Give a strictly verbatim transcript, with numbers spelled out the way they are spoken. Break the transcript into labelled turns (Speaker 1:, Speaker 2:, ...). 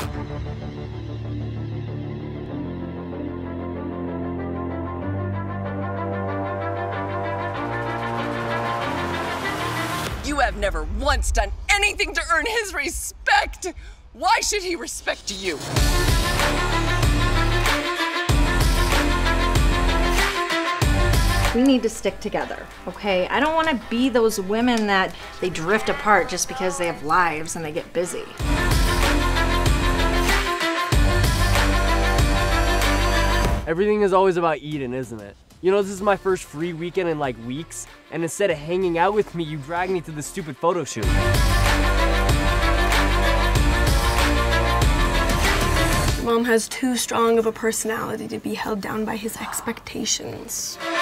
Speaker 1: You have never once done anything to earn his respect. Why should he respect you?
Speaker 2: We need to stick together, okay? I don't want to be those women that they drift apart just because they have lives and they get busy.
Speaker 3: Everything is always about Eden, isn't it? You know, this is my first free weekend in like weeks, and instead of hanging out with me, you drag me to this stupid photo shoot.
Speaker 4: Mom has too strong of a personality to be held down by his expectations.